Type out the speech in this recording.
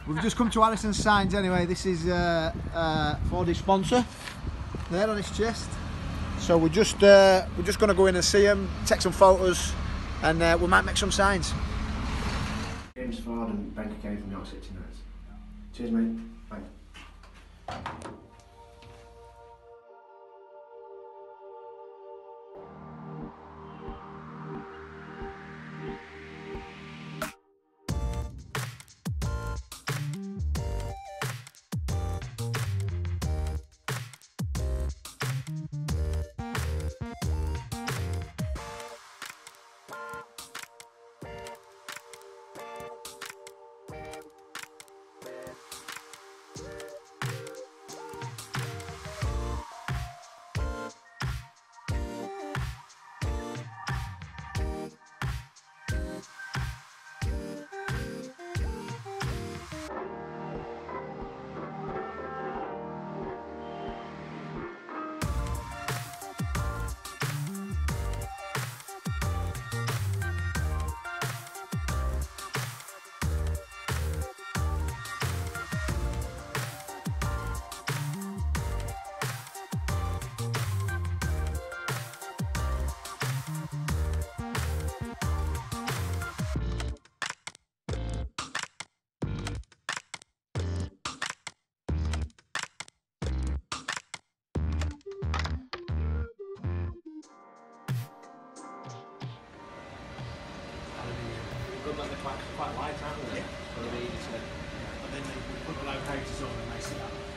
We've just come to Harrison Signs anyway. This is Fordy's sponsor there on his chest. So we're just going to go in and see him, take some photos, and we might make some signs. James Ford and Ben Kay from York City Knights. Cheers, mate. Bye. Good that they're quite light, aren't they? Yeah. So they're easy to... But then they put the locators on and they sit up.